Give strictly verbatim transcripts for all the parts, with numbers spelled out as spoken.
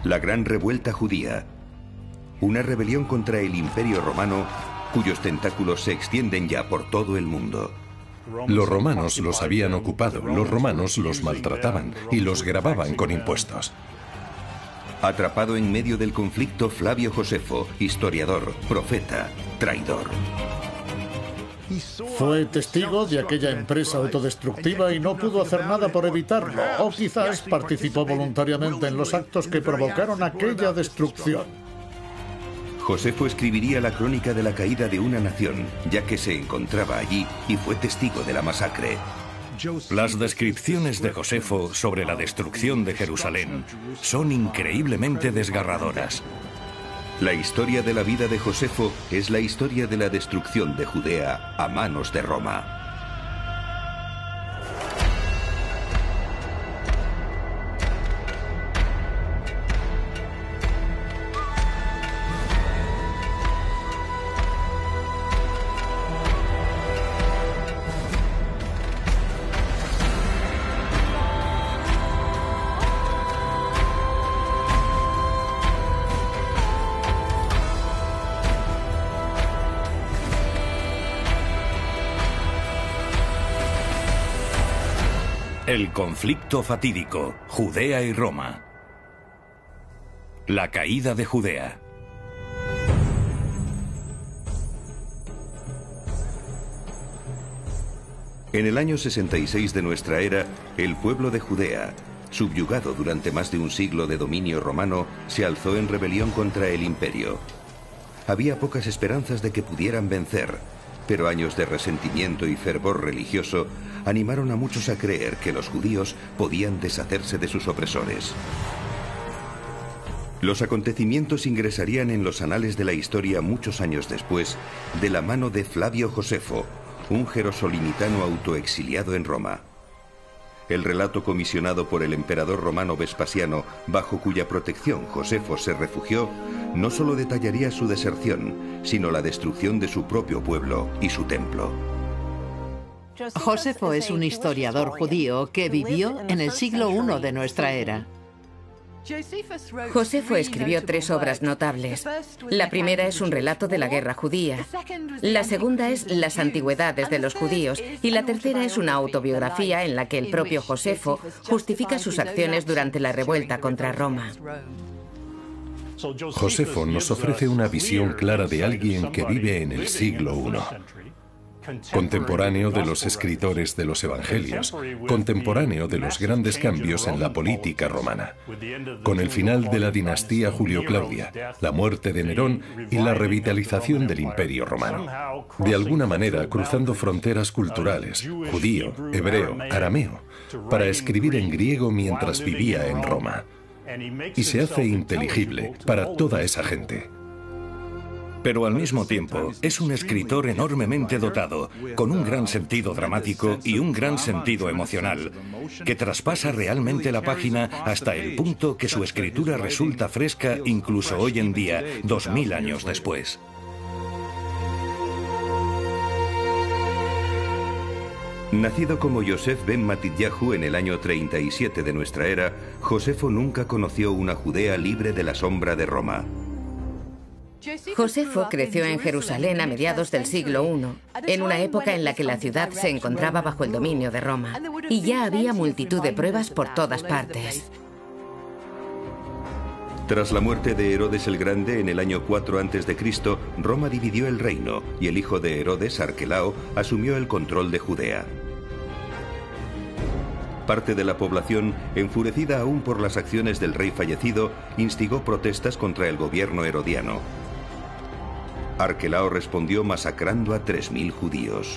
La Gran Revuelta Judía. Una rebelión contra el Imperio Romano cuyos tentáculos se extienden ya por todo el mundo. Los romanos los habían ocupado, los romanos los maltrataban y los grababan con impuestos. Atrapado en medio del conflicto, Flavio Josefo, historiador, profeta, traidor. Fue testigo de aquella empresa autodestructiva y no pudo hacer nada por evitarlo, o quizás participó voluntariamente en los actos que provocaron aquella destrucción. Josefo escribiría la crónica de la caída de una nación, ya que se encontraba allí y fue testigo de la masacre. Las descripciones de Josefo sobre la destrucción de Jerusalén son increíblemente desgarradoras. La historia de la vida de Josefo es la historia de la destrucción de Judea a manos de Roma. El conflicto fatídico, Judea y Roma. La caída de Judea. En el año sesenta y seis de nuestra era, el pueblo de Judea, subyugado durante más de un siglo de dominio romano, se alzó en rebelión contra el imperio. Había pocas esperanzas de que pudieran vencer, pero años de resentimiento y fervor religioso animaron a muchos a creer que los judíos podían deshacerse de sus opresores. Los acontecimientos ingresarían en los anales de la historia muchos años después, de la mano de Flavio Josefo, un jerosolimitano autoexiliado en Roma. El relato comisionado por el emperador romano Vespasiano, bajo cuya protección Josefo se refugió, no solo detallaría su deserción, sino la destrucción de su propio pueblo y su templo. Josefo es un historiador judío que vivió en el siglo primero de nuestra era. Josefo escribió tres obras notables. La primera es un relato de la guerra judía. La segunda es Las antigüedades de los judíos. Y la tercera es una autobiografía en la que el propio Josefo justifica sus acciones durante la revuelta contra Roma. Josefo nos ofrece una visión clara de alguien que vive en el siglo primero. Contemporáneo de los escritores de los evangelios, contemporáneo de los grandes cambios en la política romana, con el final de la dinastía Julio-Claudia, la muerte de Nerón y la revitalización del Imperio Romano. De alguna manera cruzando fronteras culturales, judío, hebreo, arameo, para escribir en griego mientras vivía en Roma. Y se hace inteligible para toda esa gente. Pero al mismo tiempo es un escritor enormemente dotado, con un gran sentido dramático y un gran sentido emocional, que traspasa realmente la página hasta el punto que su escritura resulta fresca incluso hoy en día, dos mil años después. Nacido como Yosef ben Matityahu en el año treinta y siete de nuestra era, Josefo nunca conoció una Judea libre de la sombra de Roma. Josefo creció en Jerusalén a mediados del siglo primero, en una época en la que la ciudad se encontraba bajo el dominio de Roma, y ya había multitud de pruebas por todas partes. Tras la muerte de Herodes el Grande en el año cuatro antes de Cristo, Roma dividió el reino y el hijo de Herodes, Arquelao, asumió el control de Judea. Parte de la población, enfurecida aún por las acciones del rey fallecido, instigó protestas contra el gobierno herodiano. Arquelao respondió masacrando a tres mil judíos.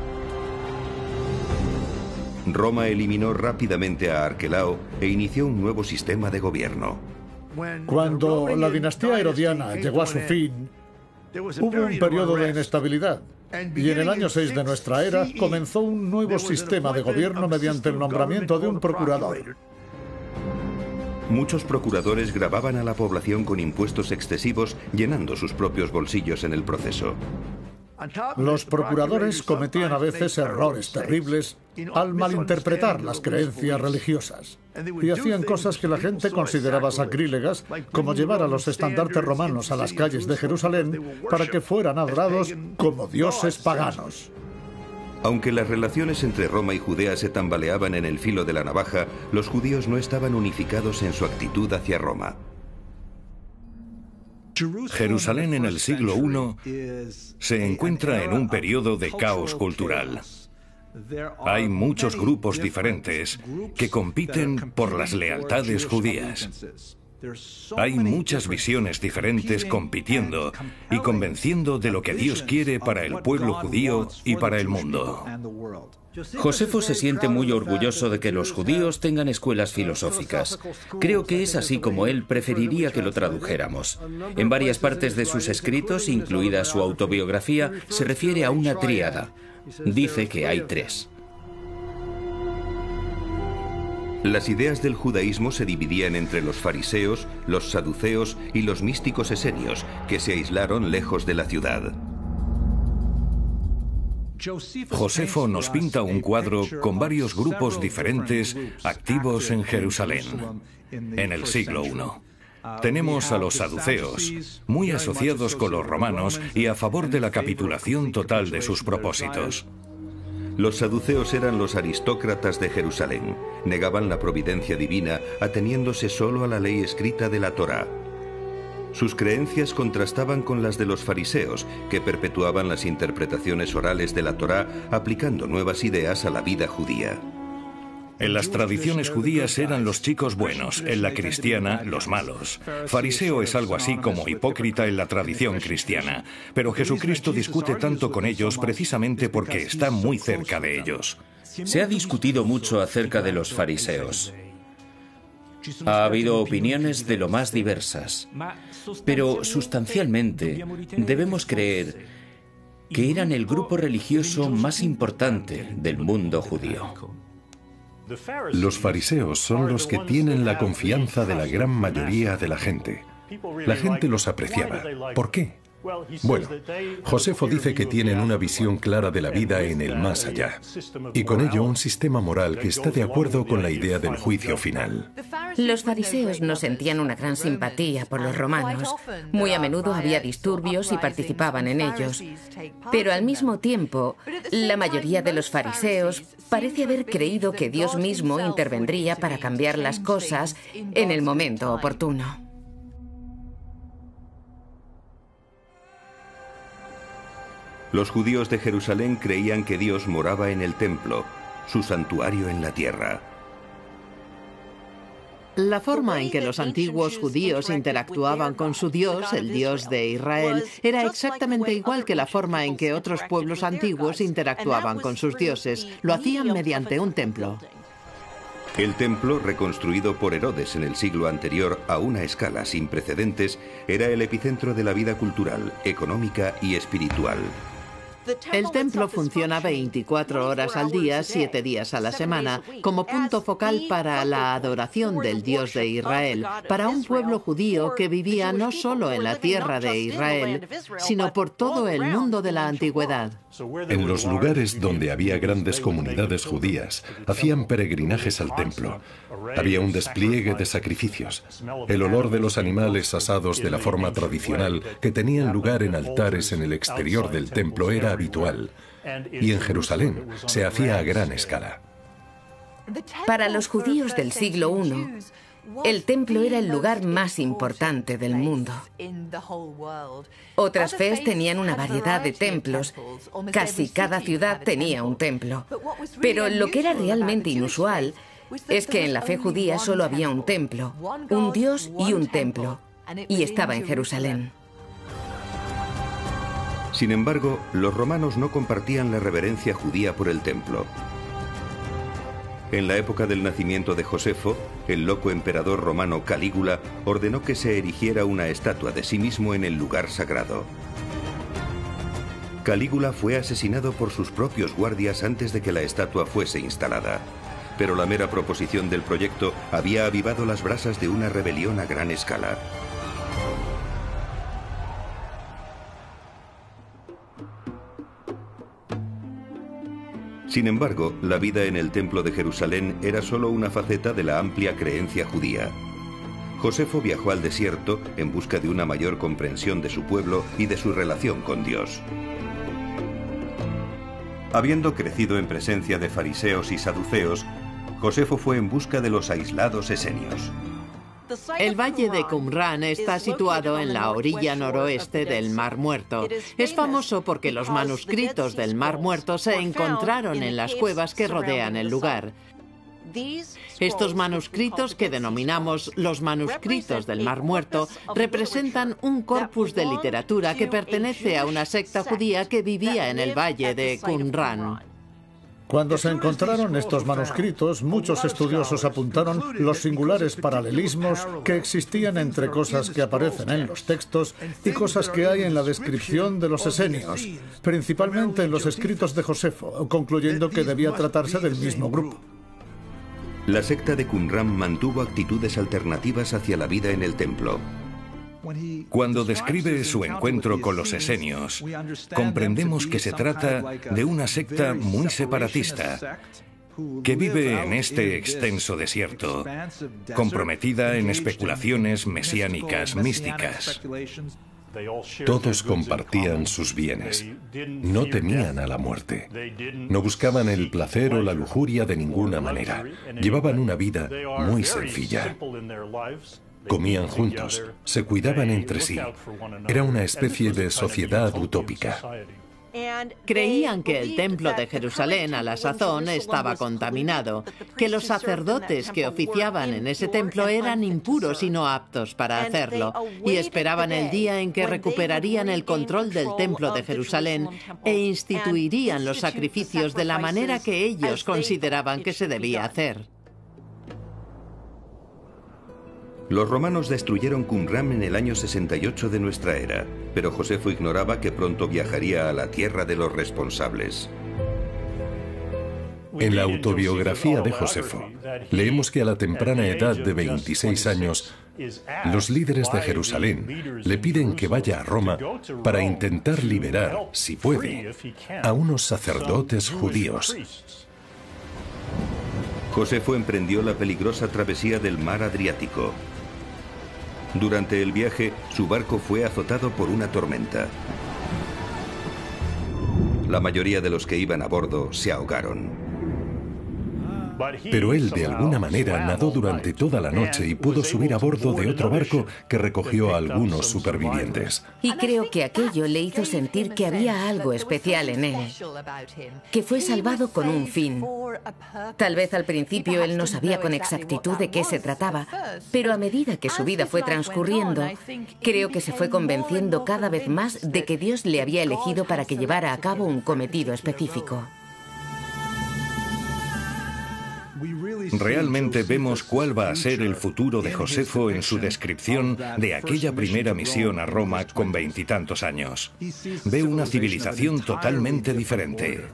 Roma eliminó rápidamente a Arquelao e inició un nuevo sistema de gobierno. Cuando la dinastía herodiana llegó a su fin, hubo un periodo de inestabilidad. Y en el año seis de nuestra era comenzó un nuevo sistema de gobierno mediante el nombramiento de un procurador. Muchos procuradores gravaban a la población con impuestos excesivos, llenando sus propios bolsillos en el proceso. Los procuradores cometían a veces errores terribles al malinterpretar las creencias religiosas y hacían cosas que la gente consideraba sacrílegas, como llevar a los estandartes romanos a las calles de Jerusalén para que fueran adorados como dioses paganos. Aunque las relaciones entre Roma y Judea se tambaleaban en el filo de la navaja, los judíos no estaban unificados en su actitud hacia Roma. Jerusalén en el siglo primero se encuentra en un periodo de caos cultural. Hay muchos grupos diferentes que compiten por las lealtades judías. Hay muchas visiones diferentes compitiendo y convenciendo de lo que Dios quiere para el pueblo judío y para el mundo. Josefo se siente muy orgulloso de que los judíos tengan escuelas filosóficas. Creo que es así como él preferiría que lo tradujéramos. En varias partes de sus escritos, incluida su autobiografía, se refiere a una tríada. Dice que hay tres. Las ideas del judaísmo se dividían entre los fariseos, los saduceos y los místicos esenios, que se aislaron lejos de la ciudad. Josefo nos pinta un cuadro con varios grupos diferentes activos en Jerusalén en el siglo primero. Tenemos a los saduceos, muy asociados con los romanos y a favor de la capitulación total de sus propósitos. Los saduceos eran los aristócratas de Jerusalén. Negaban la providencia divina, ateniéndose solo a la ley escrita de la Torá. Sus creencias contrastaban con las de los fariseos, que perpetuaban las interpretaciones orales de la Torá, aplicando nuevas ideas a la vida judía. En las tradiciones judías eran los chicos buenos, en la cristiana, los malos. Fariseo es algo así como hipócrita en la tradición cristiana, pero Jesucristo discute tanto con ellos precisamente porque está muy cerca de ellos. Se ha discutido mucho acerca de los fariseos. Ha habido opiniones de lo más diversas, pero sustancialmente debemos creer que eran el grupo religioso más importante del mundo judío. Los fariseos son los que tienen la confianza de la gran mayoría de la gente. La gente los apreciaba. ¿Por qué? Bueno, Josefo dice que tienen una visión clara de la vida en el más allá, y con ello un sistema moral que está de acuerdo con la idea del juicio final. Los fariseos no sentían una gran simpatía por los romanos. Muy a menudo había disturbios y participaban en ellos. Pero al mismo tiempo, la mayoría de los fariseos parece haber creído que Dios mismo intervendría para cambiar las cosas en el momento oportuno. Los judíos de Jerusalén creían que Dios moraba en el templo, su santuario en la tierra. La forma en que los antiguos judíos interactuaban con su Dios, el Dios de Israel, era exactamente igual que la forma en que otros pueblos antiguos interactuaban con sus dioses. Lo hacían mediante un templo. El templo, reconstruido por Herodes en el siglo anterior a una escala sin precedentes, era el epicentro de la vida cultural, económica y espiritual. El templo funciona veinticuatro horas al día, siete días a la semana, como punto focal para la adoración del Dios de Israel, para un pueblo judío que vivía no solo en la tierra de Israel, sino por todo el mundo de la antigüedad. En los lugares donde había grandes comunidades judías, hacían peregrinajes al templo. Había un despliegue de sacrificios. El olor de los animales asados de la forma tradicional que tenían lugar en altares en el exterior del templo era habitual. Y en Jerusalén se hacía a gran escala. Para los judíos del siglo primero, el templo era el lugar más importante del mundo. Otras fes tenían una variedad de templos. Casi cada ciudad tenía un templo. Pero lo que era realmente inusual es que en la fe judía solo había un templo, un Dios y un templo, y estaba en Jerusalén. Sin embargo, los romanos no compartían la reverencia judía por el templo. En la época del nacimiento de Josefo, el loco emperador romano Calígula ordenó que se erigiera una estatua de sí mismo en el lugar sagrado. Calígula fue asesinado por sus propios guardias antes de que la estatua fuese instalada. Pero la mera proposición del proyecto había avivado las brasas de una rebelión a gran escala. Sin embargo, la vida en el Templo de Jerusalén era solo una faceta de la amplia creencia judía. Josefo viajó al desierto en busca de una mayor comprensión de su pueblo y de su relación con Dios. Habiendo crecido en presencia de fariseos y saduceos, Josefo fue en busca de los aislados esenios. El valle de Qumran está situado en la orilla noroeste del Mar Muerto. Es famoso porque los manuscritos del Mar Muerto se encontraron en las cuevas que rodean el lugar. Estos manuscritos, que denominamos los manuscritos del Mar Muerto, representan un corpus de literatura que pertenece a una secta judía que vivía en el valle de Qumran. Cuando se encontraron estos manuscritos, muchos estudiosos apuntaron los singulares paralelismos que existían entre cosas que aparecen en los textos y cosas que hay en la descripción de los esenios, principalmente en los escritos de Josefo, concluyendo que debía tratarse del mismo grupo. La secta de Qumran mantuvo actitudes alternativas hacia la vida en el templo. Cuando describe su encuentro con los esenios, comprendemos que se trata de una secta muy separatista, que vive en este extenso desierto, comprometida en especulaciones mesiánicas místicas. Todos compartían sus bienes. No temían a la muerte. No buscaban el placer o la lujuria de ninguna manera. Llevaban una vida muy sencilla. Comían juntos, se cuidaban entre sí. Era una especie de sociedad utópica. Creían que el templo de Jerusalén a la sazón estaba contaminado, que los sacerdotes que oficiaban en ese templo eran impuros y no aptos para hacerlo, y esperaban el día en que recuperarían el control del templo de Jerusalén e instituirían los sacrificios de la manera que ellos consideraban que se debía hacer. Los romanos destruyeron Qumran en el año sesenta y ocho de nuestra era, pero Josefo ignoraba que pronto viajaría a la tierra de los responsables. En la autobiografía de Josefo, leemos que a la temprana edad de veintiséis años, los líderes de Jerusalén le piden que vaya a Roma para intentar liberar, si puede, a unos sacerdotes judíos. Josefo emprendió la peligrosa travesía del mar Adriático. Durante el viaje, su barco fue azotado por una tormenta. La mayoría de los que iban a bordo se ahogaron. Pero él de alguna manera nadó durante toda la noche y pudo subir a bordo de otro barco que recogió a algunos supervivientes. Y creo que aquello le hizo sentir que había algo especial en él, que fue salvado con un fin. Tal vez al principio él no sabía con exactitud de qué se trataba, pero a medida que su vida fue transcurriendo, creo que se fue convenciendo cada vez más de que Dios le había elegido para que llevara a cabo un cometido específico. Realmente vemos cuál va a ser el futuro de Josefo en su descripción de aquella primera misión a Roma con veintitantos años. Ve una civilización totalmente diferente.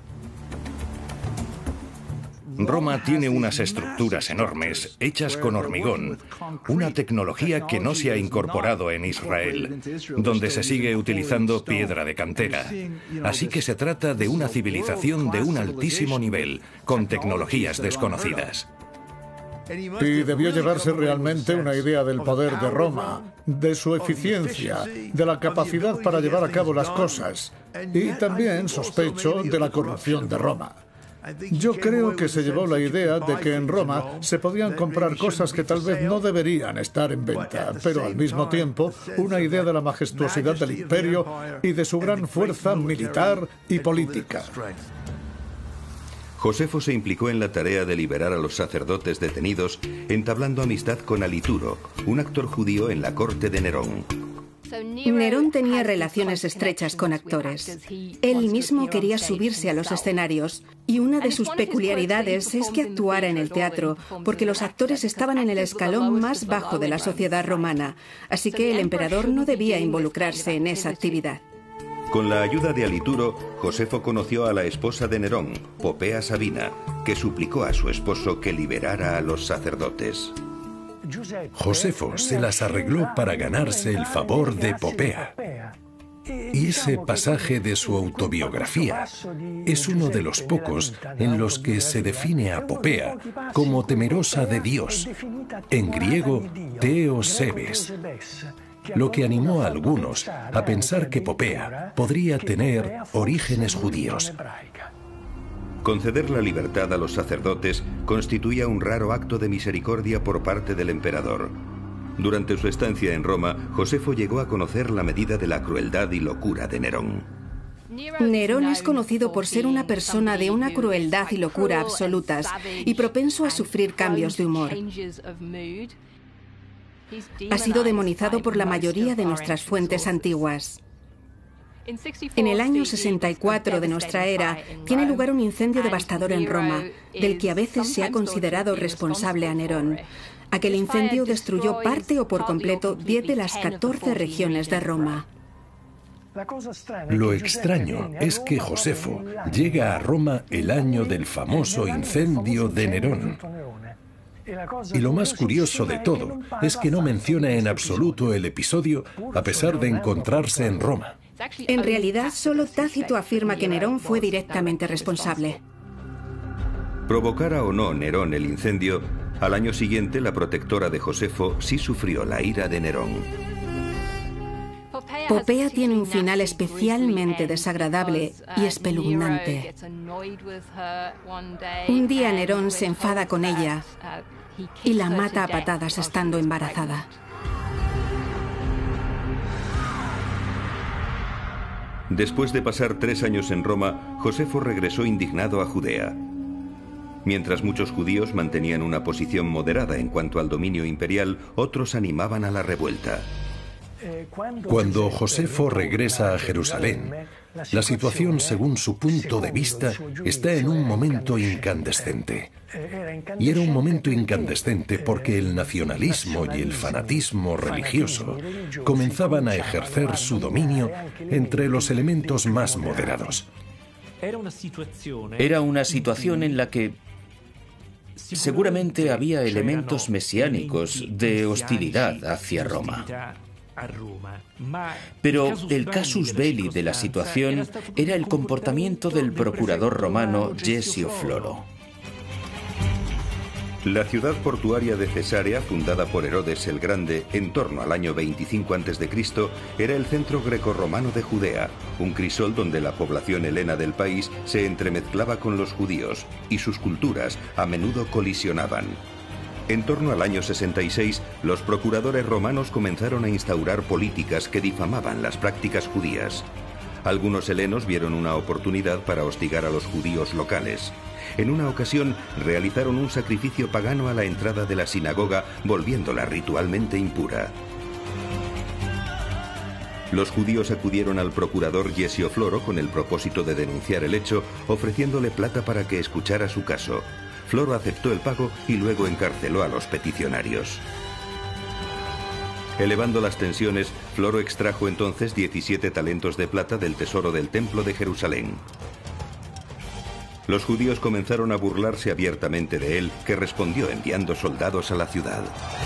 Roma tiene unas estructuras enormes, hechas con hormigón, una tecnología que no se ha incorporado en Israel, donde se sigue utilizando piedra de cantera. Así que se trata de una civilización de un altísimo nivel, con tecnologías desconocidas. Y debió llevarse realmente una idea del poder de Roma, de su eficiencia, de la capacidad para llevar a cabo las cosas, y también, sospecho, de la corrupción de Roma. Yo creo que se llevó la idea de que en Roma se podían comprar cosas que tal vez no deberían estar en venta, pero al mismo tiempo una idea de la majestuosidad del imperio y de su gran fuerza militar y política. Josefo se implicó en la tarea de liberar a los sacerdotes detenidos, entablando amistad con Alituro, un actor judío en la corte de Nerón. Nerón tenía relaciones estrechas con actores. Él mismo quería subirse a los escenarios, y una de sus peculiaridades es que actuara en el teatro, porque los actores estaban en el escalón más bajo de la sociedad romana, así que el emperador no debía involucrarse en esa actividad. Con la ayuda de Alituro, Josefo conoció a la esposa de Nerón, Popea Sabina, que suplicó a su esposo que liberara a los sacerdotes. Josefo se las arregló para ganarse el favor de Popea. Y Y ese pasaje de su autobiografía es uno de los pocos en los que se define a Popea como temerosa de Dios, en griego Theosebes, lo que animó a algunos a pensar que Popea podría tener orígenes judíos. Conceder la libertad a los sacerdotes constituía un raro acto de misericordia por parte del emperador. Durante su estancia en Roma, Josefo llegó a conocer la medida de la crueldad y locura de Nerón. Nerón es conocido por ser una persona de una crueldad y locura absolutas y propenso a sufrir cambios de humor. Ha sido demonizado por la mayoría de nuestras fuentes antiguas. En el año sesenta y cuatro de nuestra era tiene lugar un incendio devastador en Roma, del que a veces se ha considerado responsable a Nerón. Aquel incendio destruyó parte o por completo diez de las catorce regiones de Roma. Lo extraño es que Josefo llega a Roma el año del famoso incendio de Nerón. Y lo más curioso de todo es que no menciona en absoluto el episodio a pesar de encontrarse en Roma. En realidad, solo Tácito afirma que Nerón fue directamente responsable. Provocara o no Nerón el incendio, al año siguiente la protectora de Josefo sí sufrió la ira de Nerón. Popea tiene un final especialmente desagradable y espeluznante. Un día Nerón se enfada con ella y la mata a patadas estando embarazada. Después de pasar tres años en Roma, Josefo regresó indignado a Judea. Mientras muchos judíos mantenían una posición moderada en cuanto al dominio imperial, otros animaban a la revuelta. Cuando Josefo regresa a Jerusalén, la situación, según su punto de vista, está en un momento incandescente. Y era un momento incandescente porque el nacionalismo y el fanatismo religioso comenzaban a ejercer su dominio entre los elementos más moderados. Era una situación en la que seguramente había elementos mesiánicos de hostilidad hacia Roma. Pero el casus belli de la situación era el comportamiento del procurador romano Yesio Floro. La ciudad portuaria de Cesarea, fundada por Herodes el Grande en torno al año veinticinco antes de Cristo, era el centro grecorromano de Judea, un crisol donde la población helena del país se entremezclaba con los judíos y sus culturas a menudo colisionaban. En torno al año sesenta y seis, los procuradores romanos comenzaron a instaurar políticas que difamaban las prácticas judías. Algunos helenos vieron una oportunidad para hostigar a los judíos locales. En una ocasión, realizaron un sacrificio pagano a la entrada de la sinagoga, volviéndola ritualmente impura. Los judíos acudieron al procurador Yesio Floro con el propósito de denunciar el hecho, ofreciéndole plata para que escuchara su caso. Floro aceptó el pago y luego encarceló a los peticionarios. Elevando las tensiones, Floro extrajo entonces diecisiete talentos de plata del tesoro del templo de Jerusalén. Los judíos comenzaron a burlarse abiertamente de él, que respondió enviando soldados a la ciudad.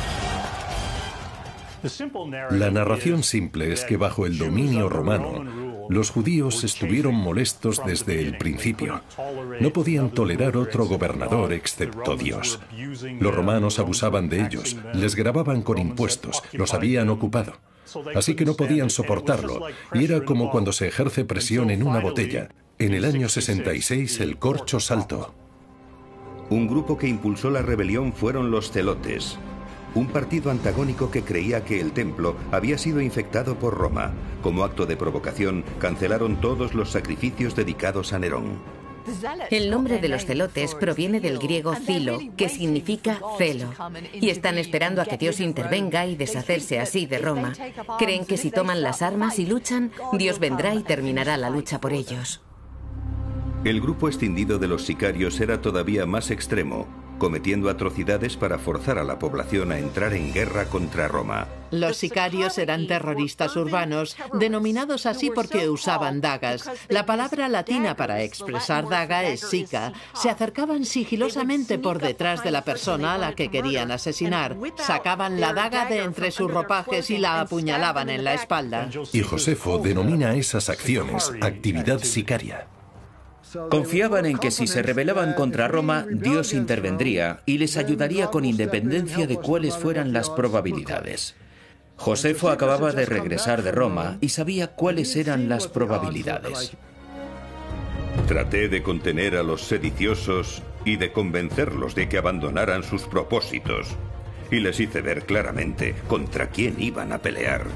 La narración simple es que bajo el dominio romano, los judíos estuvieron molestos desde el principio. No podían tolerar otro gobernador excepto Dios. Los romanos abusaban de ellos, les grababan con impuestos, los habían ocupado. Así que no podían soportarlo, y era como cuando se ejerce presión en una botella. En el año sesenta y seis el corcho saltó. Un grupo que impulsó la rebelión fueron los celotes, un partido antagónico que creía que el templo había sido infectado por Roma. Como acto de provocación, cancelaron todos los sacrificios dedicados a Nerón. El nombre de los celotes proviene del griego zilo, que significa celo, y están esperando a que Dios intervenga y deshacerse así de Roma. Creen que si toman las armas y luchan, Dios vendrá y terminará la lucha por ellos. El grupo escindido de los sicarios era todavía más extremo, cometiendo atrocidades para forzar a la población a entrar en guerra contra Roma. Los sicarios eran terroristas urbanos, denominados así porque usaban dagas. La palabra latina para expresar daga es sica. Se acercaban sigilosamente por detrás de la persona a la que querían asesinar. Sacaban la daga de entre sus ropajes y la apuñalaban en la espalda. Y Josefo denomina esas acciones actividad sicaria. Confiaban en que si se rebelaban contra Roma, Dios intervendría y les ayudaría con independencia de cuáles fueran las probabilidades. Josefo acababa de regresar de Roma y sabía cuáles eran las probabilidades. Traté de contener a los sediciosos y de convencerlos de que abandonaran sus propósitos. Y les hice ver claramente contra quién iban a pelear.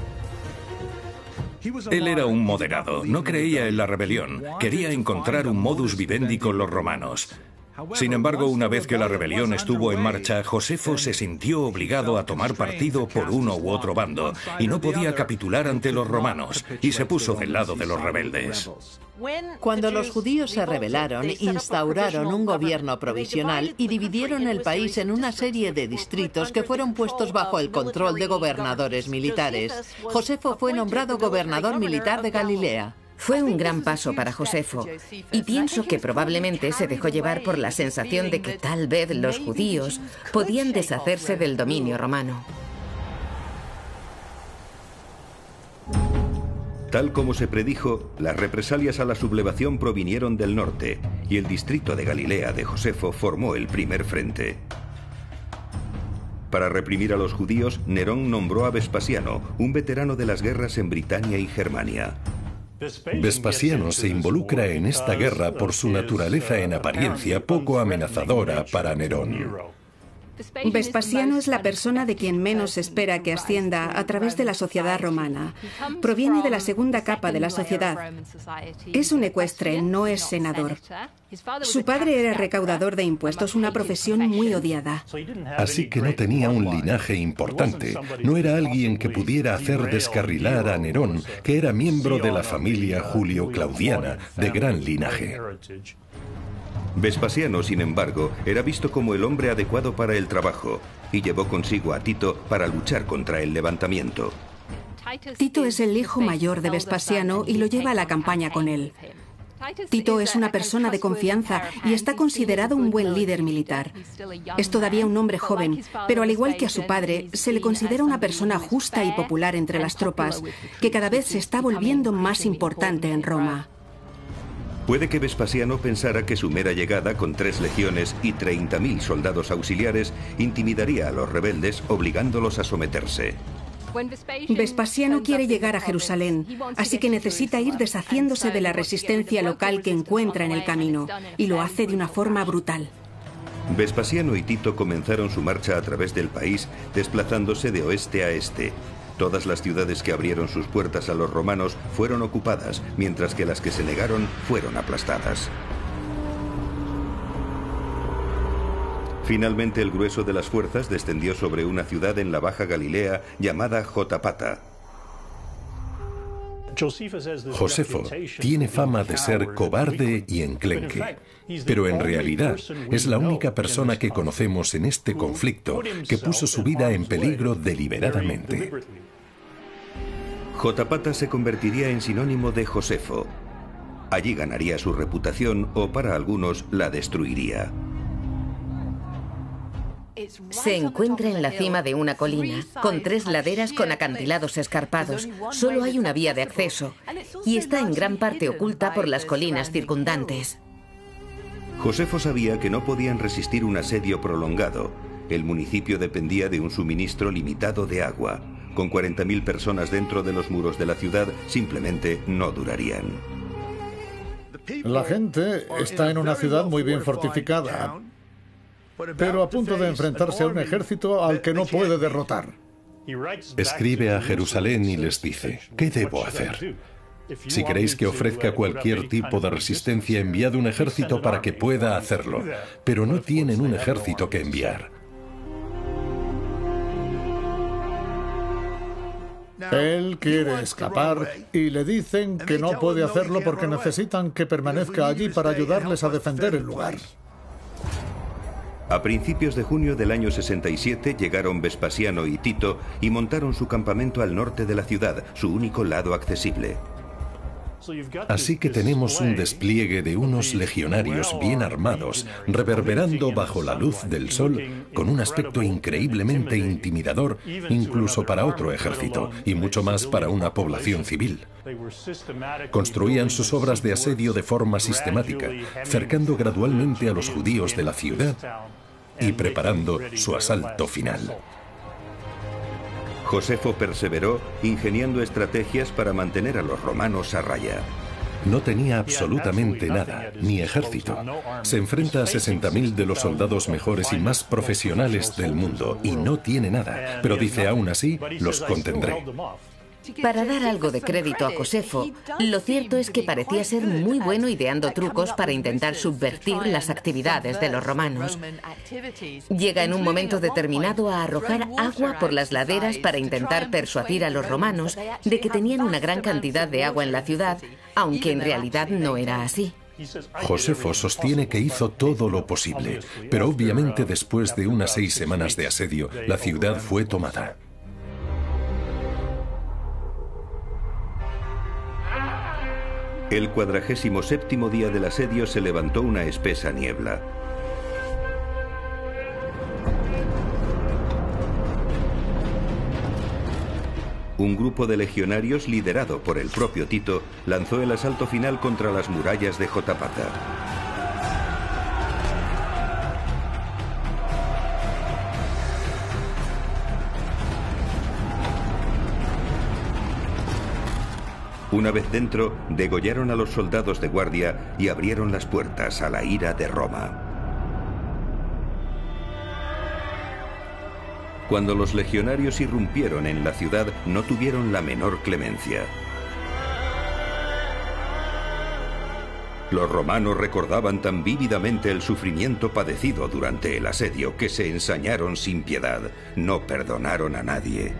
Él era un moderado, no creía en la rebelión, quería encontrar un modus vivendi con los romanos. Sin embargo, una vez que la rebelión estuvo en marcha, Josefo se sintió obligado a tomar partido por uno u otro bando y no podía capitular ante los romanos, y se puso del lado de los rebeldes. Cuando los judíos se rebelaron, instauraron un gobierno provisional y dividieron el país en una serie de distritos que fueron puestos bajo el control de gobernadores militares. Josefo fue nombrado gobernador militar de Galilea. Fue un gran paso para Josefo, y pienso que probablemente se dejó llevar por la sensación de que tal vez los judíos podían deshacerse del dominio romano. Tal como se predijo, las represalias a la sublevación provinieron del norte, y el distrito de Galilea de Josefo formó el primer frente. Para reprimir a los judíos, Nerón nombró a Vespasiano, un veterano de las guerras en Britania y Germania. Vespasiano se involucra en esta guerra por su naturaleza en apariencia poco amenazadora para Nerón. Vespasiano es la persona de quien menos se espera que ascienda a través de la sociedad romana. Proviene de la segunda capa de la sociedad. Es un ecuestre, no es senador. Su padre era recaudador de impuestos, una profesión muy odiada. Así que no tenía un linaje importante. No era alguien que pudiera hacer descarrilar a Nerón, que era miembro de la familia Julio-Claudiana, de gran linaje. Vespasiano, sin embargo, era visto como el hombre adecuado para el trabajo y llevó consigo a Tito para luchar contra el levantamiento. Tito es el hijo mayor de Vespasiano y lo lleva a la campaña con él. Tito es una persona de confianza y está considerado un buen líder militar. Es todavía un hombre joven, pero al igual que a su padre, se le considera una persona justa y popular entre las tropas, que cada vez se está volviendo más importante en Roma. Puede que Vespasiano pensara que su mera llegada con tres legiones y treinta mil soldados auxiliares intimidaría a los rebeldes, obligándolos a someterse. Vespasiano quiere llegar a Jerusalén, así que necesita ir deshaciéndose de la resistencia local que encuentra en el camino, y lo hace de una forma brutal. Vespasiano y Tito comenzaron su marcha a través del país, desplazándose de oeste a este. Todas las ciudades que abrieron sus puertas a los romanos fueron ocupadas, mientras que las que se negaron fueron aplastadas. Finalmente, el grueso de las fuerzas descendió sobre una ciudad en la Baja Galilea llamada Jotapata. Josefo tiene fama de ser cobarde y enclenque, pero en realidad es la única persona que conocemos en este conflicto que puso su vida en peligro deliberadamente. Jotapata se convertiría en sinónimo de Josefo. Allí ganaría su reputación o, para algunos, la destruiría. Se encuentra en la cima de una colina, con tres laderas con acantilados escarpados. Solo hay una vía de acceso, y está en gran parte oculta por las colinas circundantes. Josefo sabía que no podían resistir un asedio prolongado. El municipio dependía de un suministro limitado de agua. Con cuarenta mil personas dentro de los muros de la ciudad, simplemente no durarían. La gente está en una ciudad muy bien fortificada, pero a punto de enfrentarse a un ejército al que no puede derrotar. Escribe a Jerusalén y les dice: ¿qué debo hacer? Si queréis que ofrezca cualquier tipo de resistencia, enviad un ejército para que pueda hacerlo, pero no tienen un ejército que enviar. Él quiere escapar y le dicen que no puede hacerlo porque necesitan que permanezca allí para ayudarles a defender el lugar. A principios de junio del año sesenta y siete llegaron Vespasiano y Tito y montaron su campamento al norte de la ciudad, su único lado accesible. Así que tenemos un despliegue de unos legionarios bien armados, reverberando bajo la luz del sol, con un aspecto increíblemente intimidador, incluso para otro ejército, y mucho más para una población civil. Construían sus obras de asedio de forma sistemática, cercando gradualmente a los judíos de la ciudad y preparando su asalto final. Josefo perseveró ingeniando estrategias para mantener a los romanos a raya. No tenía absolutamente nada, ni ejército. Se enfrenta a sesenta mil de los soldados mejores y más profesionales del mundo y no tiene nada, pero dice aún así, los contendré. Para dar algo de crédito a Josefo, lo cierto es que parecía ser muy bueno ideando trucos para intentar subvertir las actividades de los romanos. Llega en un momento determinado a arrojar agua por las laderas para intentar persuadir a los romanos de que tenían una gran cantidad de agua en la ciudad, aunque en realidad no era así. Josefo sostiene que hizo todo lo posible, pero obviamente después de unas seis semanas de asedio, la ciudad fue tomada. El cuadragésimo séptimo día del asedio se levantó una espesa niebla. Un grupo de legionarios, liderado por el propio Tito, lanzó el asalto final contra las murallas de Jotapata. Una vez dentro, degollaron a los soldados de guardia y abrieron las puertas a la ira de Roma. Cuando los legionarios irrumpieron en la ciudad, no tuvieron la menor clemencia. Los romanos recordaban tan vívidamente el sufrimiento padecido durante el asedio que se ensañaron sin piedad, no perdonaron a nadie.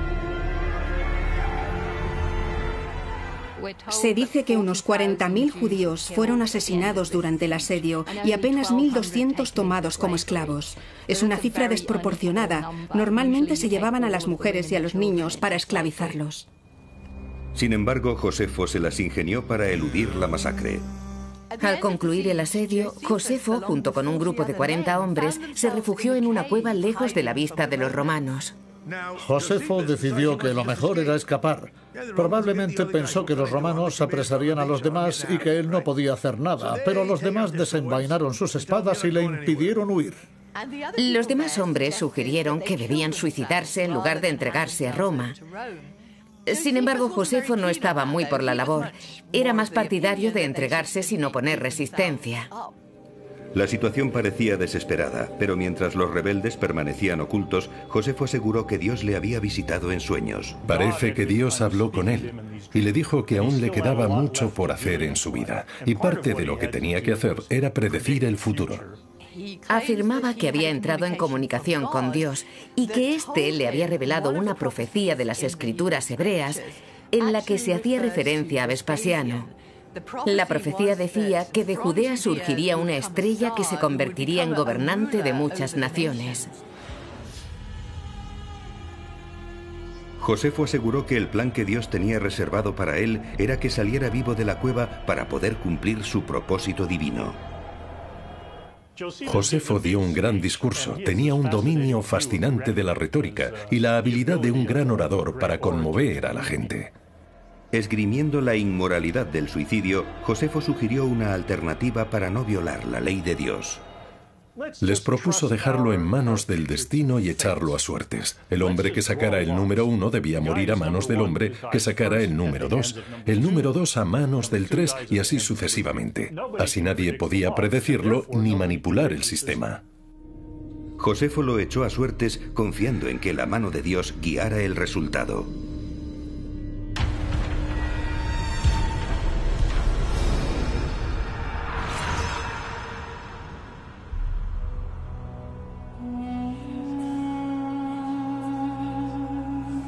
Se dice que unos cuarenta mil judíos fueron asesinados durante el asedio y apenas mil doscientos tomados como esclavos. Es una cifra desproporcionada. Normalmente se llevaban a las mujeres y a los niños para esclavizarlos. Sin embargo, Josefo se las ingenió para eludir la masacre. Al concluir el asedio, Josefo, junto con un grupo de cuarenta hombres, se refugió en una cueva lejos de la vista de los romanos. Josefo decidió que lo mejor era escapar. Probablemente pensó que los romanos apresarían a los demás y que él no podía hacer nada, pero los demás desenvainaron sus espadas y le impidieron huir. Los demás hombres sugirieron que debían suicidarse en lugar de entregarse a Roma. Sin embargo, Josefo no estaba muy por la labor. Era más partidario de entregarse sin oponer resistencia. La situación parecía desesperada, pero mientras los rebeldes permanecían ocultos, Josefo aseguró que Dios le había visitado en sueños. Parece que Dios habló con él y le dijo que aún le quedaba mucho por hacer en su vida, y parte de lo que tenía que hacer era predecir el futuro. Afirmaba que había entrado en comunicación con Dios y que éste le había revelado una profecía de las escrituras hebreas en la que se hacía referencia a Vespasiano. La profecía decía que de Judea surgiría una estrella que se convertiría en gobernante de muchas naciones. Josefo aseguró que el plan que Dios tenía reservado para él era que saliera vivo de la cueva para poder cumplir su propósito divino. Josefo dio un gran discurso, tenía un dominio fascinante de la retórica y la habilidad de un gran orador para conmover a la gente. Esgrimiendo la inmoralidad del suicidio, Josefo sugirió una alternativa para no violar la ley de Dios. Les propuso dejarlo en manos del destino y echarlo a suertes. El hombre que sacara el número uno debía morir a manos del hombre que sacara el número dos, el número dos a manos del tres y así sucesivamente. Así nadie podía predecirlo ni manipular el sistema. Josefo lo echó a suertes confiando en que la mano de Dios guiara el resultado.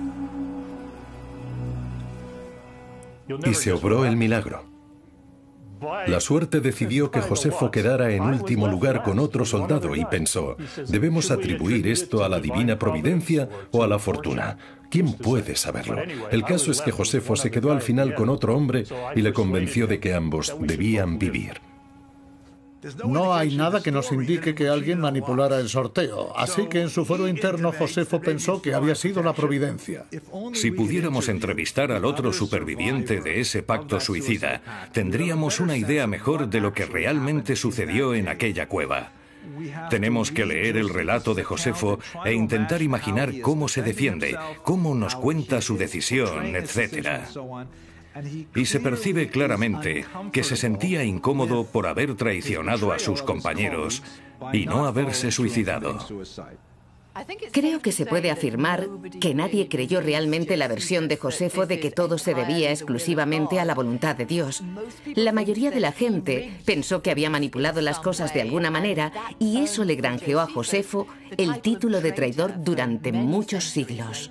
Y se obró el milagro. La suerte decidió que Josefo quedara en último lugar con otro soldado y pensó, ¿debemos atribuir esto a la divina providencia o a la fortuna? ¿Quién puede saberlo? El caso es que Josefo se quedó al final con otro hombre y le convenció de que ambos debían vivir. No hay nada que nos indique que alguien manipulara el sorteo, así que en su fuero interno Josefo pensó que había sido la providencia. Si pudiéramos entrevistar al otro superviviente de ese pacto suicida, tendríamos una idea mejor de lo que realmente sucedió en aquella cueva. Tenemos que leer el relato de Josefo e intentar imaginar cómo se defiende, cómo nos cuenta su decisión, etcétera. Y se percibe claramente que se sentía incómodo por haber traicionado a sus compañeros y no haberse suicidado. Creo que se puede afirmar que nadie creyó realmente la versión de Josefo de que todo se debía exclusivamente a la voluntad de Dios. La mayoría de la gente pensó que había manipulado las cosas de alguna manera y eso le granjeó a Josefo el título de traidor durante muchos siglos.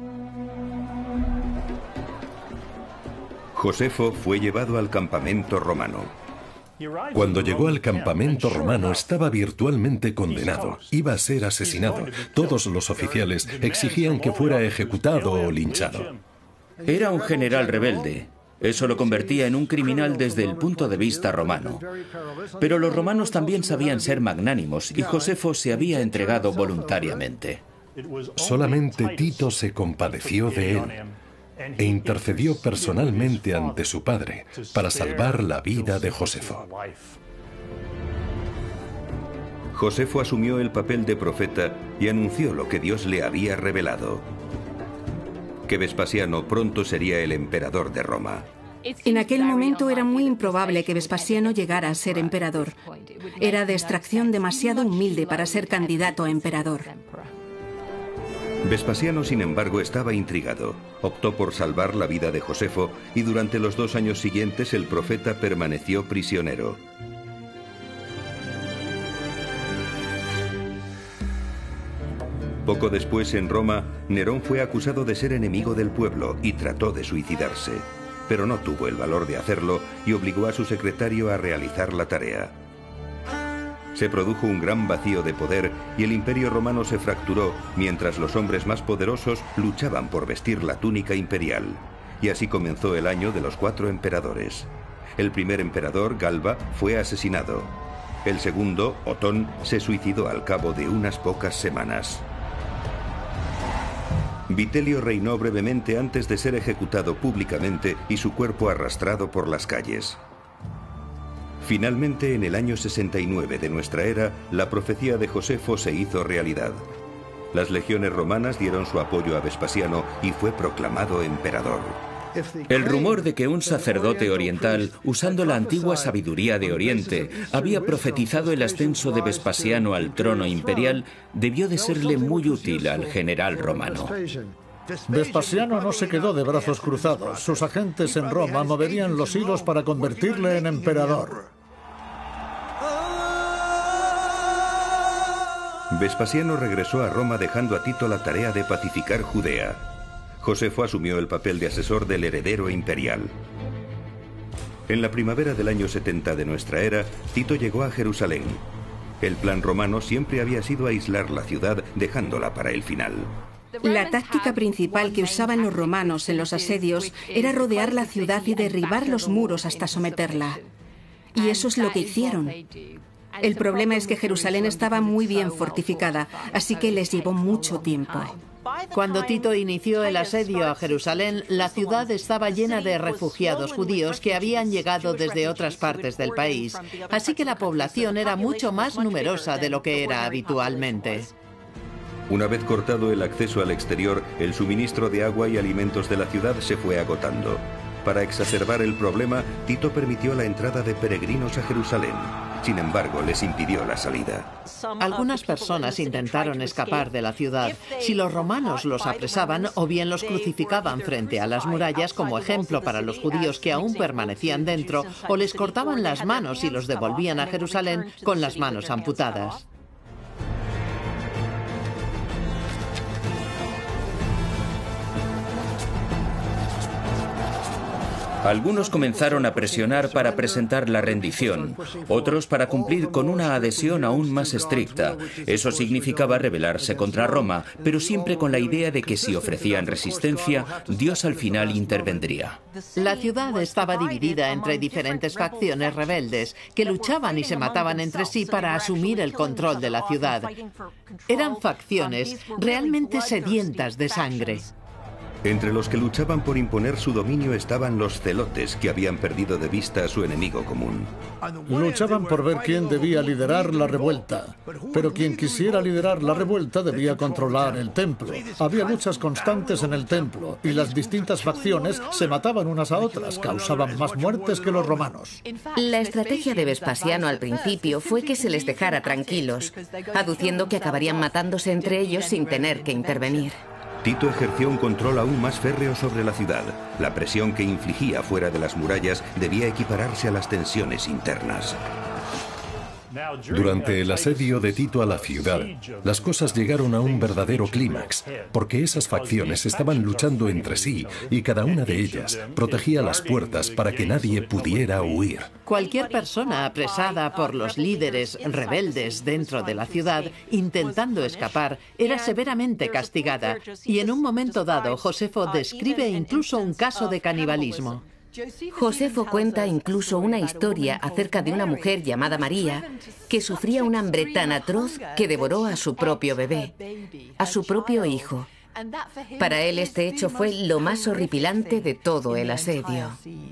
Josefo fue llevado al campamento romano. Cuando llegó al campamento romano estaba virtualmente condenado. Iba a ser asesinado. Todos los oficiales exigían que fuera ejecutado o linchado. Era un general rebelde. Eso lo convertía en un criminal desde el punto de vista romano. Pero los romanos también sabían ser magnánimos y Josefo se había entregado voluntariamente. Solamente Tito se compadeció de él e intercedió personalmente ante su padre para salvar la vida de Josefo. Josefo asumió el papel de profeta y anunció lo que Dios le había revelado: que Vespasiano pronto sería el emperador de Roma. En aquel momento era muy improbable que Vespasiano llegara a ser emperador. Era de extracción demasiado humilde para ser candidato a emperador. Vespasiano, sin embargo, estaba intrigado. Optó por salvar la vida de Josefo y durante los dos años siguientes el profeta permaneció prisionero. Poco después, en Roma, Nerón fue acusado de ser enemigo del pueblo y trató de suicidarse, pero no tuvo el valor de hacerlo y obligó a su secretario a realizar la tarea. Se produjo un gran vacío de poder y el imperio romano se fracturó mientras los hombres más poderosos luchaban por vestir la túnica imperial. Y así comenzó el año de los cuatro emperadores. El primer emperador, Galba, fue asesinado. El segundo, Otón, se suicidó al cabo de unas pocas semanas. Vitelio reinó brevemente antes de ser ejecutado públicamente y su cuerpo arrastrado por las calles. Finalmente, en el año sesenta y nueve de nuestra era, la profecía de Josefo se hizo realidad. Las legiones romanas dieron su apoyo a Vespasiano y fue proclamado emperador. El rumor de que un sacerdote oriental, usando la antigua sabiduría de Oriente, había profetizado el ascenso de Vespasiano al trono imperial, debió de serle muy útil al general romano. Vespasiano no se quedó de brazos cruzados. Sus agentes en Roma moverían los hilos para convertirle en emperador. Vespasiano regresó a Roma dejando a Tito la tarea de pacificar Judea. Josefo asumió el papel de asesor del heredero imperial. En la primavera del año setenta de nuestra era, Tito llegó a Jerusalén. El plan romano siempre había sido aislar la ciudad, dejándola para el final. La táctica principal que usaban los romanos en los asedios era rodear la ciudad y derribar los muros hasta someterla. Y eso es lo que hicieron. El problema es que Jerusalén estaba muy bien fortificada, así que les llevó mucho tiempo. Cuando Tito inició el asedio a Jerusalén, la ciudad estaba llena de refugiados judíos que habían llegado desde otras partes del país, así que la población era mucho más numerosa de lo que era habitualmente. Una vez cortado el acceso al exterior, el suministro de agua y alimentos de la ciudad se fue agotando. Para exacerbar el problema, Tito permitió la entrada de peregrinos a Jerusalén. Sin embargo, les impidió la salida. Algunas personas intentaron escapar de la ciudad. Si los romanos los apresaban o bien los crucificaban frente a las murallas como ejemplo para los judíos que aún permanecían dentro, o les cortaban las manos y los devolvían a Jerusalén con las manos amputadas. Algunos comenzaron a presionar para presentar la rendición, otros para cumplir con una adhesión aún más estricta. Eso significaba rebelarse contra Roma, pero siempre con la idea de que si ofrecían resistencia, Dios al final intervendría. La ciudad estaba dividida entre diferentes facciones rebeldes que luchaban y se mataban entre sí para asumir el control de la ciudad. Eran facciones realmente sedientas de sangre. Entre los que luchaban por imponer su dominio estaban los celotes, que habían perdido de vista a su enemigo común. Luchaban por ver quién debía liderar la revuelta, pero quien quisiera liderar la revuelta debía controlar el templo. Había luchas constantes en el templo y las distintas facciones se mataban unas a otras, causaban más muertes que los romanos. La estrategia de Vespasiano al principio fue que se les dejara tranquilos, aduciendo que acabarían matándose entre ellos sin tener que intervenir. Tito ejerció un control aún más férreo sobre la ciudad. La presión que infligía fuera de las murallas debía equipararse a las tensiones internas. Durante el asedio de Tito a la ciudad, las cosas llegaron a un verdadero clímax, porque esas facciones estaban luchando entre sí y cada una de ellas protegía las puertas para que nadie pudiera huir. Cualquier persona apresada por los líderes rebeldes dentro de la ciudad intentando escapar era severamente castigada, y en un momento dado Josefo describe incluso un caso de canibalismo. Josefo cuenta incluso una historia acerca de una mujer llamada María que sufría un hambre tan atroz que devoró a su propio bebé, a su propio hijo. Para él este hecho fue lo más horripilante de todo el asedio.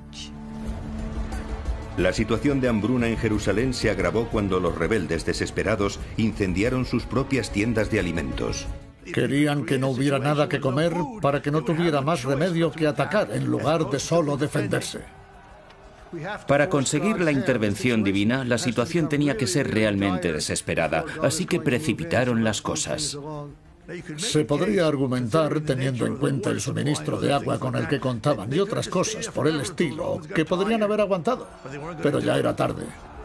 La situación de hambruna en Jerusalén se agravó cuando los rebeldes desesperados incendiaron sus propias tiendas de alimentos. Querían que no hubiera nada que comer para que no tuviera más remedio que atacar en lugar de solo defenderse. Para conseguir la intervención divina, la situación tenía que ser realmente desesperada, así que precipitaron las cosas. Se podría argumentar, teniendo en cuenta el suministro de agua con el que contaban y otras cosas por el estilo, que podrían haber aguantado, pero ya era tarde.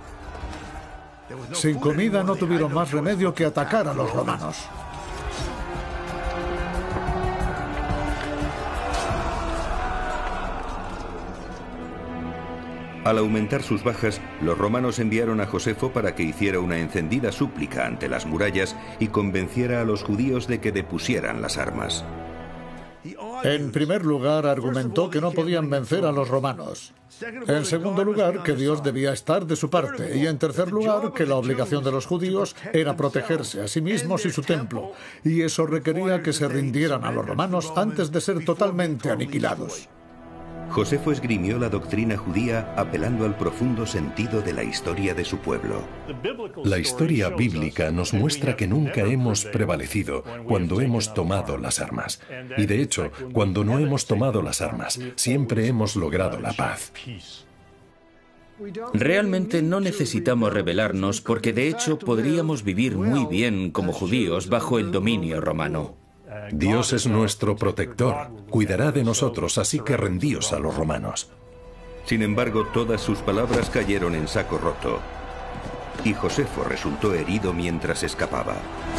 Sin comida no tuvieron más remedio que atacar a los romanos. Al aumentar sus bajas, los romanos enviaron a Josefo para que hiciera una encendida súplica ante las murallas y convenciera a los judíos de que depusieran las armas. En primer lugar, argumentó que no podían vencer a los romanos. En segundo lugar, que Dios debía estar de su parte. Y en tercer lugar, que la obligación de los judíos era protegerse a sí mismos y su templo. Y eso requería que se rindieran a los romanos antes de ser totalmente aniquilados. Josefo esgrimió la doctrina judía apelando al profundo sentido de la historia de su pueblo. La historia bíblica nos muestra que nunca hemos prevalecido cuando hemos tomado las armas. Y de hecho, cuando no hemos tomado las armas, siempre hemos logrado la paz. Realmente no necesitamos rebelarnos porque de hecho podríamos vivir muy bien como judíos bajo el dominio romano. Dios es nuestro protector, cuidará de nosotros, así que rendíos a los romanos. Sin embargo, todas sus palabras cayeron en saco roto, y Josefo resultó herido mientras escapaba.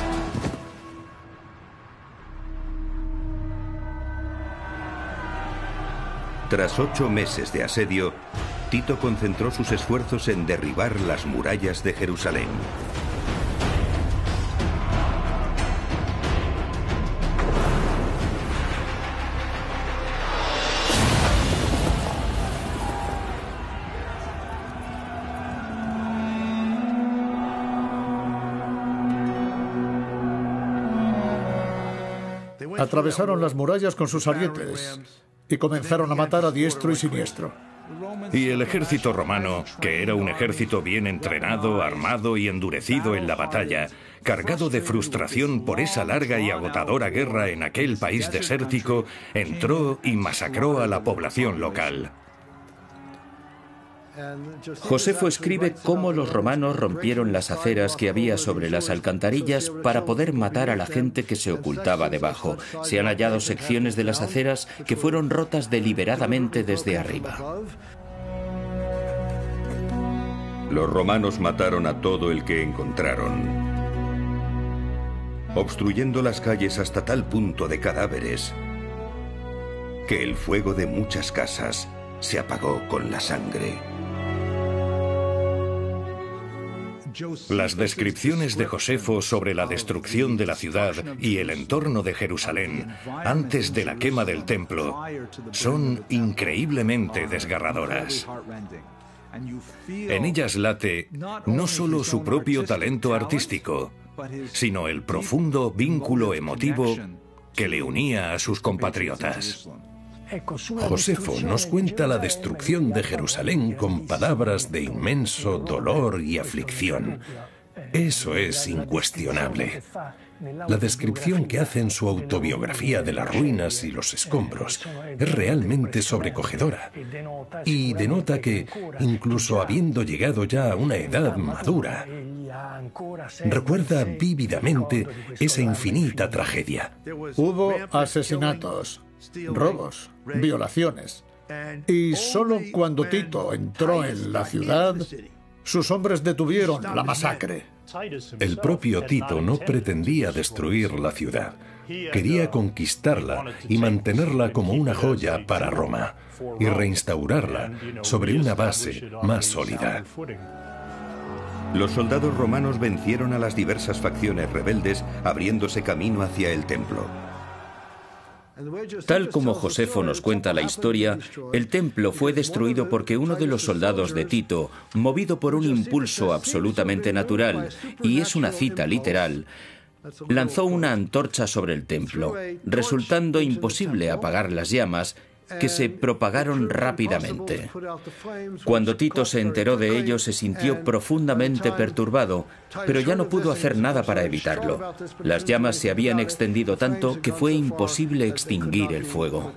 Tras ocho meses de asedio, Tito concentró sus esfuerzos en derribar las murallas de Jerusalén. Atravesaron las murallas con sus arietes y comenzaron a matar a diestro y siniestro. Y el ejército romano, que era un ejército bien entrenado, armado y endurecido en la batalla, cargado de frustración por esa larga y agotadora guerra en aquel país desértico, entró y masacró a la población local. Josefo escribe cómo los romanos rompieron las aceras que había sobre las alcantarillas para poder matar a la gente que se ocultaba debajo. Se han hallado secciones de las aceras que fueron rotas deliberadamente desde arriba. Los romanos mataron a todo el que encontraron, obstruyendo las calles hasta tal punto de cadáveres que el fuego de muchas casas se apagó con la sangre. Las descripciones de Josefo sobre la destrucción de la ciudad y el entorno de Jerusalén antes de la quema del templo son increíblemente desgarradoras. En ellas late no solo su propio talento artístico, sino el profundo vínculo emotivo que le unía a sus compatriotas. Josefo nos cuenta la destrucción de Jerusalén con palabras de inmenso dolor y aflicción. Eso es incuestionable. La descripción que hace en su autobiografía de las ruinas y los escombros es realmente sobrecogedora y denota que, incluso habiendo llegado ya a una edad madura, recuerda vívidamente esa infinita tragedia. Hubo asesinatos, robos, violaciones. Y solo cuando Tito entró en la ciudad, sus hombres detuvieron la masacre. El propio Tito no pretendía destruir la ciudad. Quería conquistarla y mantenerla como una joya para Roma y reinstaurarla sobre una base más sólida. Los soldados romanos vencieron a las diversas facciones rebeldes, abriéndose camino hacia el templo. Tal como Josefo nos cuenta la historia, el templo fue destruido porque uno de los soldados de Tito, movido por un impulso absolutamente natural, y es una cita literal, lanzó una antorcha sobre el templo, resultando imposible apagar las llamas, que se propagaron rápidamente. Cuando Tito se enteró de ello, se sintió profundamente perturbado, pero ya no pudo hacer nada para evitarlo. Las llamas se habían extendido tanto que fue imposible extinguir el fuego.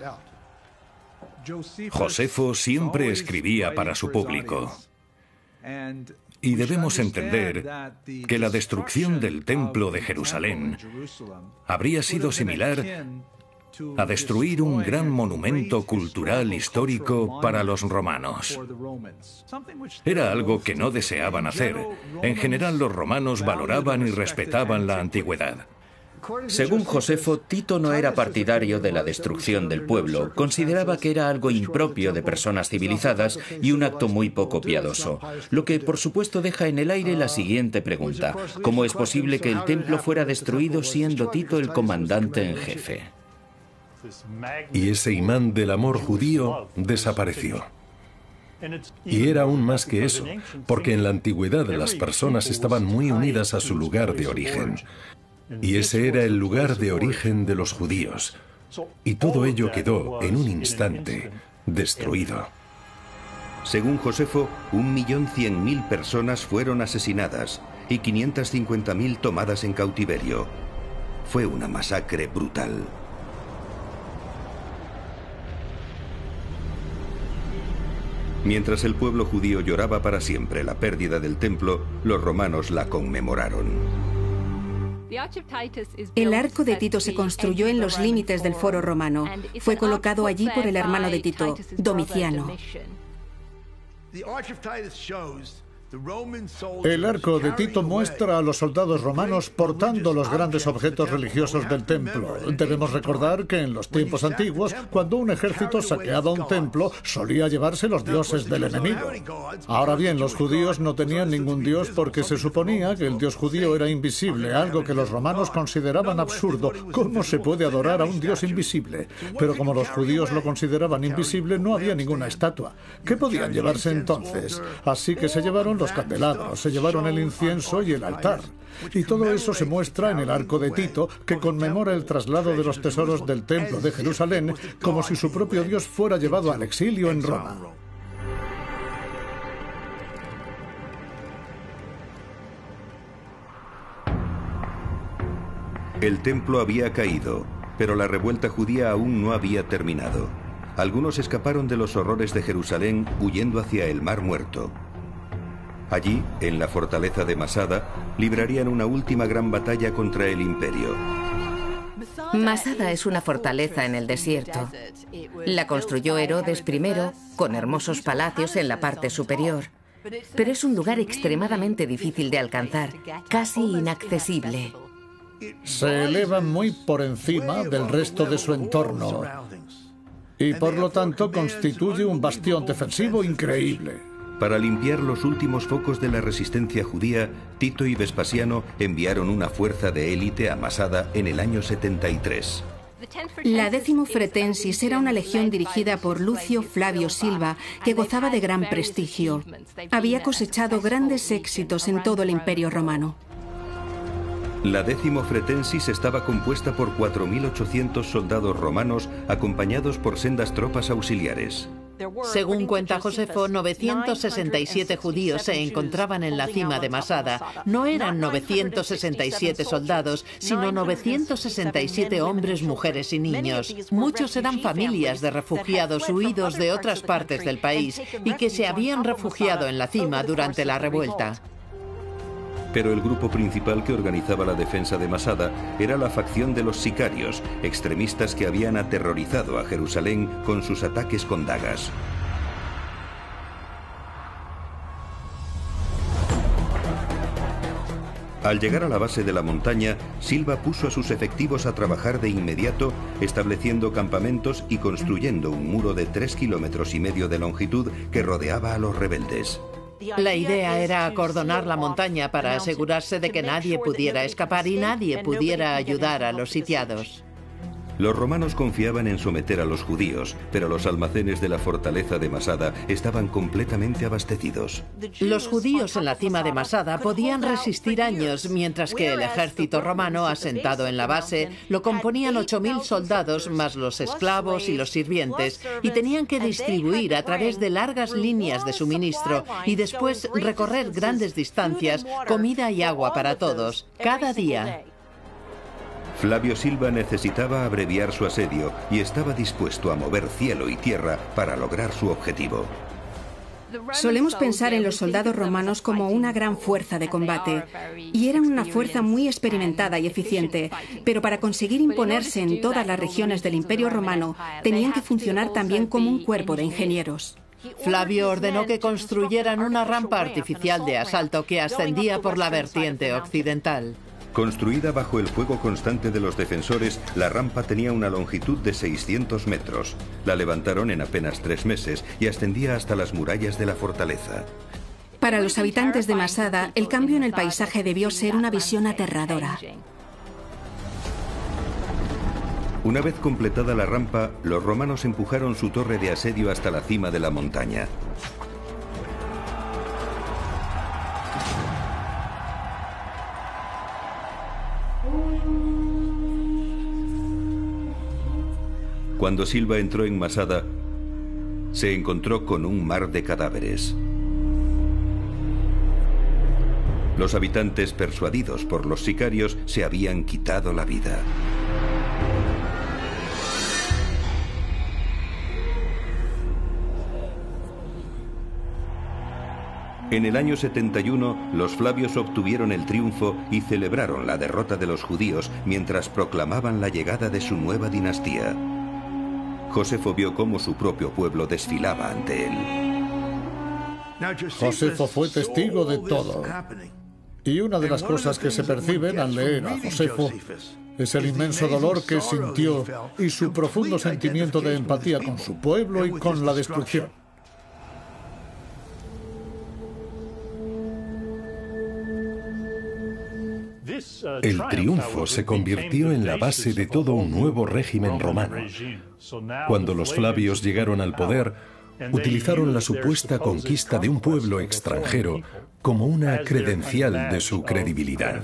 Josefo siempre escribía para su público. Y debemos entender que la destrucción del templo de Jerusalén habría sido similar a destruir un gran monumento cultural histórico para los romanos. Era algo que no deseaban hacer. En general, los romanos valoraban y respetaban la antigüedad. Según Josefo, Tito no era partidario de la destrucción del pueblo. Consideraba que era algo impropio de personas civilizadas y un acto muy poco piadoso. Lo que, por supuesto, deja en el aire la siguiente pregunta: ¿cómo es posible que el templo fuera destruido siendo Tito el comandante en jefe? Y ese imán del amor judío desapareció. Y era aún más que eso, porque en la antigüedad las personas estaban muy unidas a su lugar de origen. Y ese era el lugar de origen de los judíos. Y todo ello quedó, en un instante, destruido. Según Josefo, un millón cien mil personas fueron asesinadas y quinientas cincuenta mil tomadas en cautiverio. Fue una masacre brutal. Mientras el pueblo judío lloraba para siempre la pérdida del templo, los romanos la conmemoraron. El arco de Tito se construyó en los límites del Foro Romano. Fue colocado allí por el hermano de Tito, Domiciano. El arco de Tito muestra a los soldados romanos portando los grandes objetos religiosos del templo. Debemos recordar que en los tiempos antiguos, cuando un ejército saqueaba un templo, solía llevarse los dioses del enemigo. Ahora bien, los judíos no tenían ningún dios porque se suponía que el dios judío era invisible, algo que los romanos consideraban absurdo. ¿Cómo se puede adorar a un dios invisible? Pero como los judíos lo consideraban invisible, no había ninguna estatua. ¿Qué podían llevarse entonces? Así que se llevaron los candelabros, se llevaron el incienso y el altar. Y todo eso se muestra en el arco de Tito, que conmemora el traslado de los tesoros del templo de Jerusalén, como si su propio Dios fuera llevado al exilio en Roma. El templo había caído, pero la revuelta judía aún no había terminado. Algunos escaparon de los horrores de Jerusalén huyendo hacia el Mar Muerto. Allí, en la fortaleza de Masada, librarían una última gran batalla contra el imperio. Masada es una fortaleza en el desierto. La construyó Herodes primero, con hermosos palacios en la parte superior. Pero es un lugar extremadamente difícil de alcanzar, casi inaccesible. Se eleva muy por encima del resto de su entorno. y por lo tanto constituye un bastión defensivo increíble. Para limpiar los últimos focos de la resistencia judía, Tito y Vespasiano enviaron una fuerza de élite a Masada en el año setenta y tres. La décimo Fretensis era una legión dirigida por Lucio Flavio Silva, que gozaba de gran prestigio. Había cosechado grandes éxitos en todo el Imperio Romano. La décimo Fretensis estaba compuesta por cuatro mil ochocientos soldados romanos acompañados por sendas tropas auxiliares. Según cuenta Josefo, novecientos sesenta y siete judíos se encontraban en la cima de Masada. No eran novecientos sesenta y siete soldados, sino novecientos sesenta y siete hombres, mujeres y niños. Muchos eran familias de refugiados huidos de otras partes del país y que se habían refugiado en la cima durante la revuelta. Pero el grupo principal que organizaba la defensa de Masada era la facción de los sicarios, extremistas que habían aterrorizado a Jerusalén con sus ataques con dagas. Al llegar a la base de la montaña, Silva puso a sus efectivos a trabajar de inmediato, estableciendo campamentos y construyendo un muro de tres kilómetros y medio de longitud que rodeaba a los rebeldes. La idea era acordonar la montaña para asegurarse de que nadie pudiera escapar y nadie pudiera ayudar a los sitiados. Los romanos confiaban en someter a los judíos, pero los almacenes de la fortaleza de Masada estaban completamente abastecidos. Los judíos en la cima de Masada podían resistir años, mientras que el ejército romano, asentado en la base, lo componían ocho mil soldados más los esclavos y los sirvientes, y tenían que distribuir a través de largas líneas de suministro y después recorrer grandes distancias comida y agua para todos, cada día. Flavio Silva necesitaba abreviar su asedio y estaba dispuesto a mover cielo y tierra para lograr su objetivo. Solemos pensar en los soldados romanos como una gran fuerza de combate, y eran una fuerza muy experimentada y eficiente, pero para conseguir imponerse en todas las regiones del Imperio Romano, tenían que funcionar también como un cuerpo de ingenieros. Flavio ordenó que construyeran una rampa artificial de asalto que ascendía por la vertiente occidental. Construida bajo el fuego constante de los defensores, la rampa tenía una longitud de seiscientos metros. La levantaron en apenas tres meses y ascendía hasta las murallas de la fortaleza. Para los habitantes de Masada, el cambio en el paisaje debió ser una visión aterradora. Una vez completada la rampa, los romanos empujaron su torre de asedio hasta la cima de la montaña. Cuando Silva entró en Masada, se encontró con un mar de cadáveres. Los habitantes, persuadidos por los sicarios, se habían quitado la vida. En el año setenta y uno, los Flavios obtuvieron el triunfo y celebraron la derrota de los judíos mientras proclamaban la llegada de su nueva dinastía. Josefo vio cómo su propio pueblo desfilaba ante él. Josefo fue testigo de todo. Y una de las cosas que se perciben al leer a Josefo es el inmenso dolor que sintió y su profundo sentimiento de empatía con su pueblo y con la destrucción. El triunfo se convirtió en la base de todo un nuevo régimen romano. Cuando los Flavios llegaron al poder, utilizaron la supuesta conquista de un pueblo extranjero como una credencial de su credibilidad.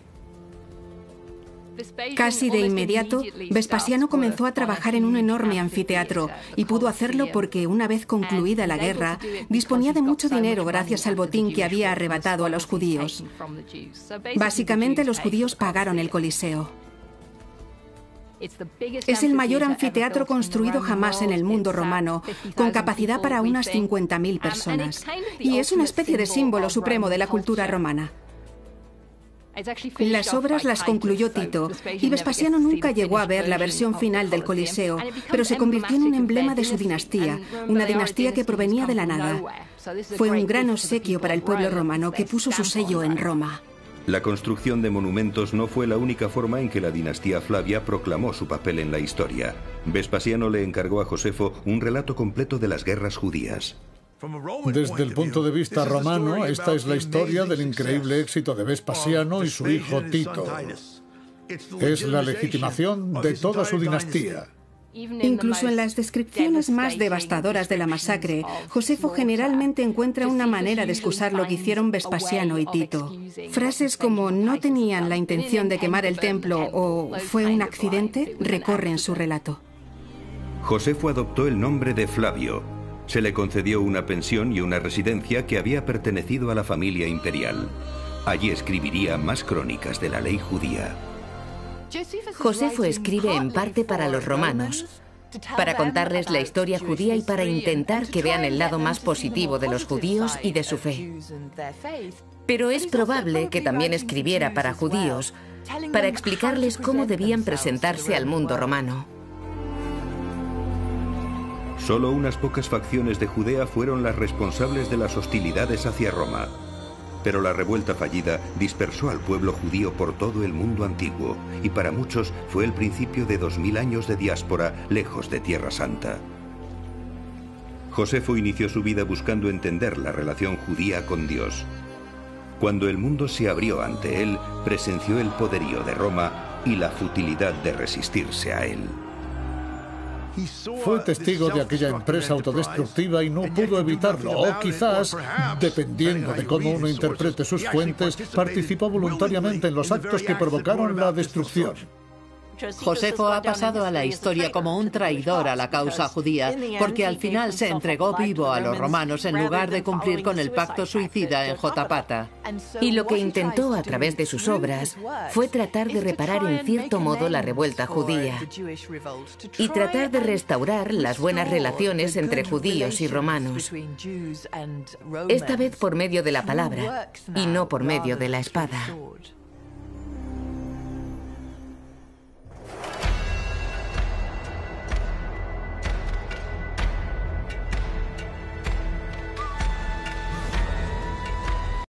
Casi de inmediato, Vespasiano comenzó a trabajar en un enorme anfiteatro y pudo hacerlo porque, una vez concluida la guerra, disponía de mucho dinero gracias al botín que había arrebatado a los judíos. Básicamente, los judíos pagaron el Coliseo. Es el mayor anfiteatro construido jamás en el mundo romano, con capacidad para unas cincuenta mil personas. Y es una especie de símbolo supremo de la cultura romana. Las obras las concluyó Tito, y Vespasiano nunca llegó a ver la versión final del Coliseo, pero se convirtió en un emblema de su dinastía, una dinastía que provenía de la nada. Fue un gran obsequio para el pueblo romano que puso su sello en Roma. La construcción de monumentos no fue la única forma en que la dinastía Flavia proclamó su papel en la historia. Vespasiano le encargó a Josefo un relato completo de las guerras judías. Desde el punto de vista romano, esta es la historia del increíble éxito de Vespasiano y su hijo Tito. Es la legitimación de toda su dinastía. Incluso en las descripciones más devastadoras de la masacre, Josefo generalmente encuentra una manera de excusar lo que hicieron Vespasiano y Tito. Frases como "no tenían la intención de quemar el templo" o "fue un accidente" recorren su relato. Josefo adoptó el nombre de Flavio. Se le concedió una pensión y una residencia que había pertenecido a la familia imperial. Allí escribiría más crónicas de la ley judía. Josefo escribe en parte para los romanos, para contarles la historia judía y para intentar que vean el lado más positivo de los judíos y de su fe. Pero es probable que también escribiera para judíos, para explicarles cómo debían presentarse al mundo romano. Solo unas pocas facciones de Judea fueron las responsables de las hostilidades hacia Roma. Pero la revuelta fallida dispersó al pueblo judío por todo el mundo antiguo y para muchos fue el principio de dos mil años de diáspora lejos de Tierra Santa. Josefo inició su vida buscando entender la relación judía con Dios. Cuando el mundo se abrió ante él, presenció el poderío de Roma y la futilidad de resistirse a él. Fue testigo de aquella empresa autodestructiva y no pudo evitarlo, o quizás, dependiendo de cómo uno interprete sus fuentes, participó voluntariamente en los actos que provocaron la destrucción. Josefo ha pasado a la historia como un traidor a la causa judía, porque al final se entregó vivo a los romanos en lugar de cumplir con el pacto suicida en Jotapata. Y lo que intentó a través de sus obras fue tratar de reparar en cierto modo la revuelta judía y tratar de restaurar las buenas relaciones entre judíos y romanos, esta vez por medio de la palabra y no por medio de la espada.